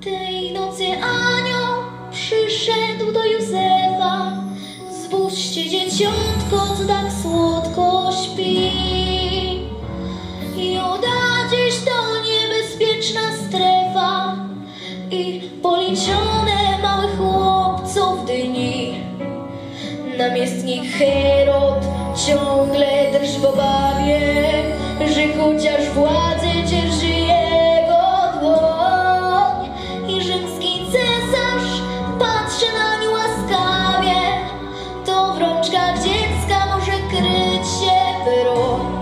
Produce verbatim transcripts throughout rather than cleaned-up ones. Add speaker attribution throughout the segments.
Speaker 1: Tej nocy anioł przyszedł do Józefa. Zbudźcie dzieciątko, co tak słodko śpi. Joda gdzieś to niebezpieczna strefa i policzone małych chłopców dni. Namiestnik Herod ciągle drży w obawie, że chociaż władzę dzierży jego dłoń. I rzymski cesarz patrzy nań łaskawie, to w rączkach dziecka może kryć się broń.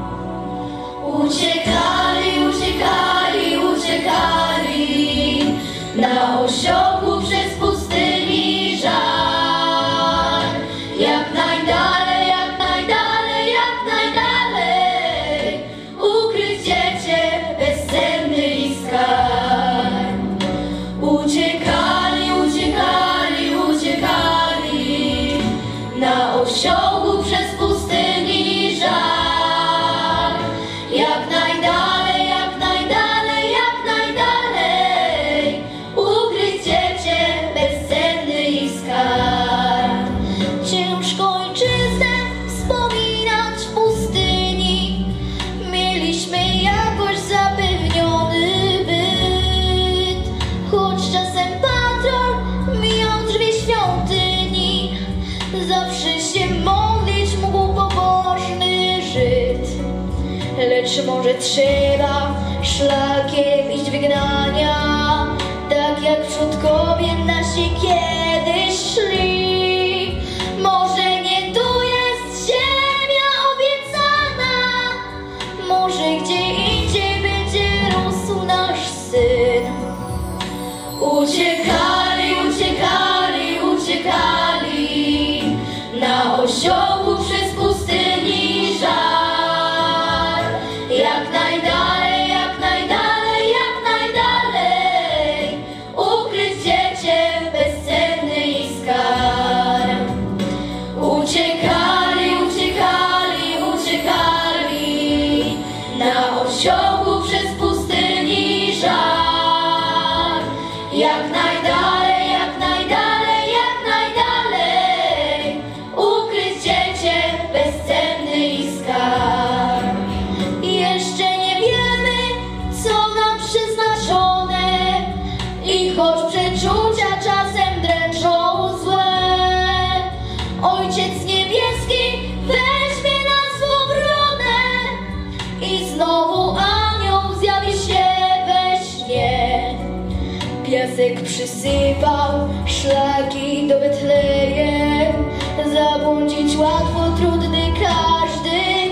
Speaker 1: Uciekali, uciekali, uciekali na osiołku przez pustyni żar. Jak najdalej, jak najdalej, jak najdalej ukryć dziecię bezsenny i skarb. Uciekali, uciekali, uciekali na osiołku przez pustyni żar. Jak najdalej, jak najdalej, jak najdalej ukryć dziecię bezsenny i skarb. Ciężko ojczyznę wspominać w pustyni, mieliśmy jakoś zapewniony byt. Choć czasem patrol mijał drzwi świątyni, zawsze się modlić mógł pobożny Żyd. Lecz może trzeba szlakiem iść wygnania, tak jak przodkowie nasi kiedyś szli. Może nie tu jest ziemia obiecana, może gdzie indziej będzie rósł nasz syn. Uciekali, uciekali, uciekali na osiołku przez pustyni żar. Jak najdalej, jak najdalej, jak najdalej ukryć dziecię bezsenny i skarb. Uciekali, uciekali, uciekali na osiołku przez pustyni żar. Jak najdalej, jak najdalej, jak najdalej ukryć dziecię bezsenny i skarb. Jeszcze nie wiemy, co nam przeznaczone, i choć przeczucia czasem dręczą złe, Ojciec Niebieski weźmie nas w obronę i znowu anioł zjawi się we śnie. Piasek przysypał szlaki do Betlejem, zabłądzić łatwo, trudny każdy